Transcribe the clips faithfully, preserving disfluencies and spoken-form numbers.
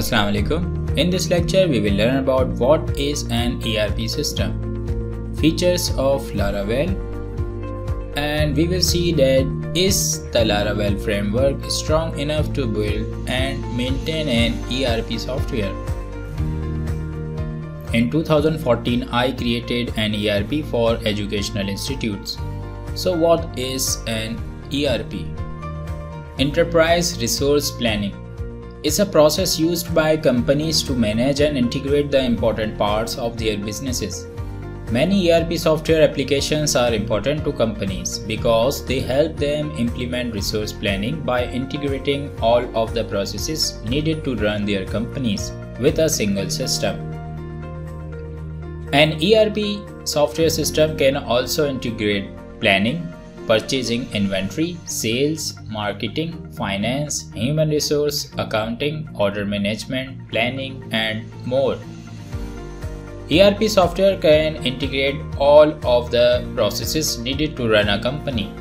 Assalamu alaikum. In this lecture, we will learn about what is an E R P system, features of Laravel, and we will see that is the Laravel framework strong enough to build and maintain an E R P software. In two thousand fourteen, I created an E R P for educational institutes. So what is an E R P? Enterprise Resource Planning. It's a process used by companies to manage and integrate the important parts of their businesses. Many E R P software applications are important to companies because they help them implement resource planning by integrating all of the processes needed to run their companies with a single system. An E R P software system can also integrate planning, purchasing, inventory, sales, marketing, finance, human resource, accounting, order management, planning, and more. E R P software can integrate all of the processes needed to run a company.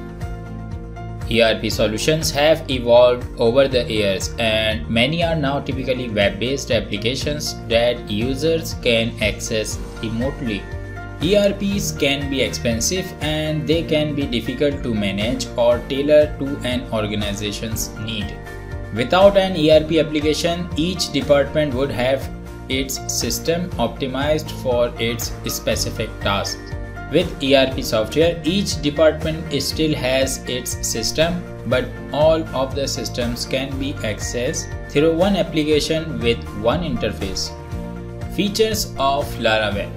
E R P solutions have evolved over the years, and many are now typically web-based applications that users can access remotely. E R Ps can be expensive and they can be difficult to manage or tailor to an organization's need. Without an E R P application, each department would have its system optimized for its specific tasks. With E R P software, each department still has its system, but all of the systems can be accessed through one application with one interface. Features of Laravel.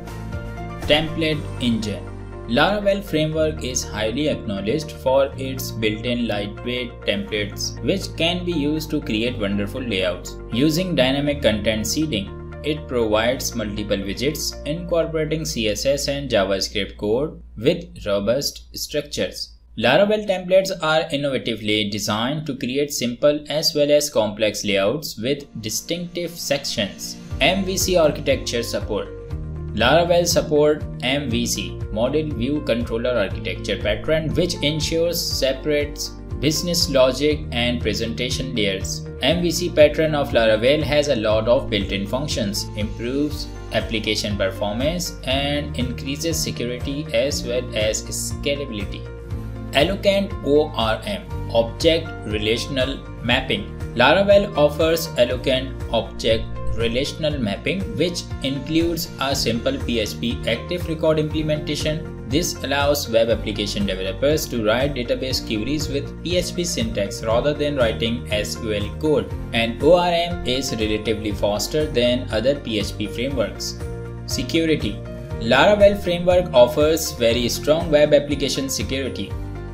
Template Engine. Laravel framework is highly acknowledged for its built-in lightweight templates, which can be used to create wonderful layouts. Using dynamic content seeding, it provides multiple widgets incorporating C S S and JavaScript code with robust structures. Laravel templates are innovatively designed to create simple as well as complex layouts with distinctive sections. M V C architecture support. Laravel support M V C, Model View Controller Architecture pattern, which ensures separates business logic and presentation layers. M V C pattern of Laravel has a lot of built-in functions, improves application performance, and increases security as well as scalability. Eloquent O R M, Object Relational Mapping. Laravel offers Eloquent Object Relational Mapping, which includes a simple P H P active record implementation. This allows web application developers to write database queries with P H P syntax rather than writing S Q L code, and O R M is relatively faster than other P H P frameworks. Security. Laravel framework offers very strong web application security.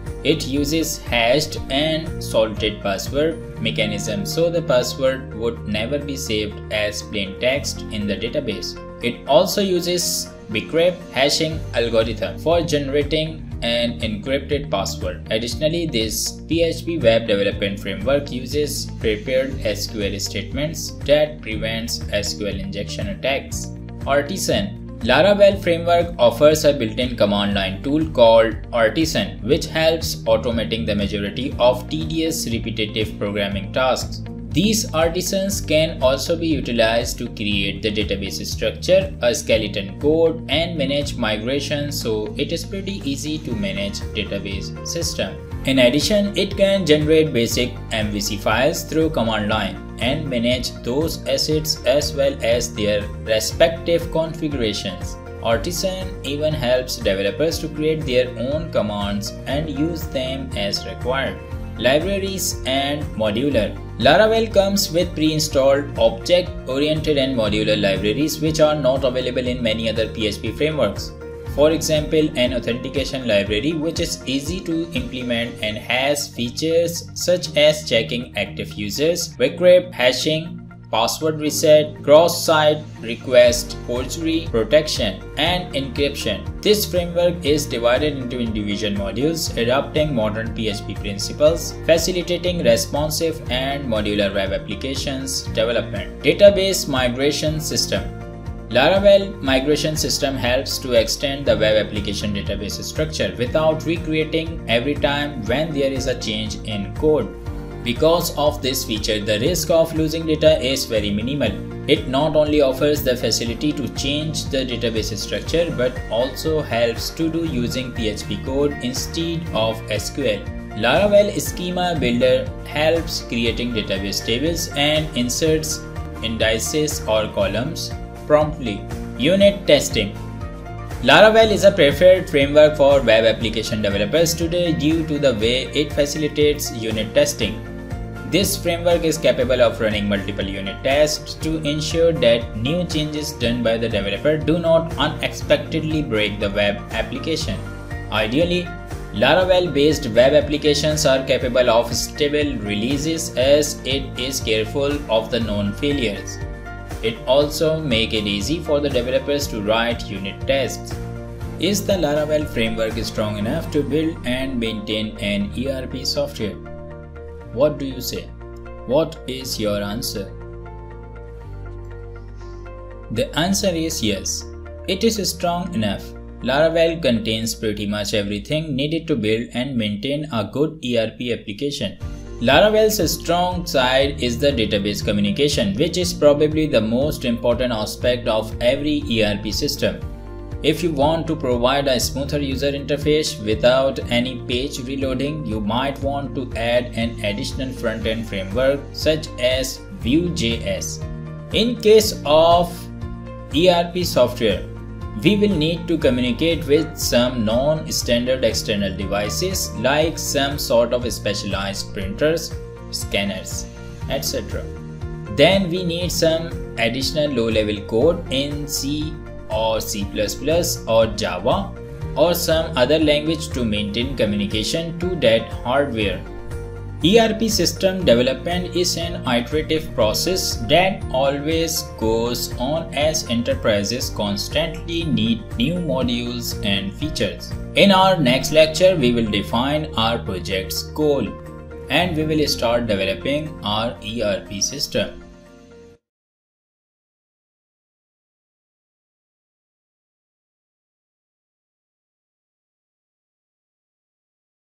It uses hashed and salted password mechanism, so the password would never be saved as plain text in the database. It also uses Bcrypt hashing algorithm for generating an encrypted password. Additionally, this P H P web development framework uses prepared S Q L statements that prevents S Q L injection attacks. Artisan. Laravel framework offers a built-in command line tool called Artisan, which helps automating the majority of tedious repetitive programming tasks. These artisans can also be utilized to create the database structure, a skeleton code, and manage migration, so it is pretty easy to manage database system. In addition, it can generate basic M V C files through command line and manage those assets as well as their respective configurations. Artisan even helps developers to create their own commands and use them as required. Libraries and modular. Laravel comes with pre-installed object-oriented and modular libraries which are not available in many other P H P frameworks. For example, an authentication library which is easy to implement and has features such as checking active users, Bcrypt hashing, password reset, cross-site request, forgery protection, and encryption. This framework is divided into individual modules, adopting modern P H P principles, facilitating responsive and modular web applications development. Database migration system. Laravel migration system helps to extend the web application database structure without recreating every time when there is a change in code. Because of this feature, the risk of losing data is very minimal. It not only offers the facility to change the database structure but also helps to do using P H P code instead of S Q L. Laravel Schema Builder helps creating database tables and inserts indices or columns promptly. Unit testing. Laravel is a preferred framework for web application developers today due to the way it facilitates unit testing. This framework is capable of running multiple unit tests to ensure that new changes done by the developer do not unexpectedly break the web application. Ideally, Laravel-based web applications are capable of stable releases as it is careful of the known failures. It also makes it easy for the developers to write unit tests. Is the Laravel framework strong enough to build and maintain an E R P software? What do you say? What is your answer? The answer is yes. It is strong enough. Laravel contains pretty much everything needed to build and maintain a good E R P application. Laravel's strong side is the database communication, which is probably the most important aspect of every E R P system. If you want to provide a smoother user interface without any page reloading, you might want to add an additional front-end framework such as Vue.js. In case of E R P software, we will need to communicate with some non-standard external devices like some sort of specialized printers, scanners, et cetera. Then we need some additional low-level code in C or C plus plus or Java or some other language to maintain communication to that hardware. E R P system development is an iterative process that always goes on as enterprises constantly need new modules and features. In our next lecture, we will define our project's goal and we will start developing our E R P system.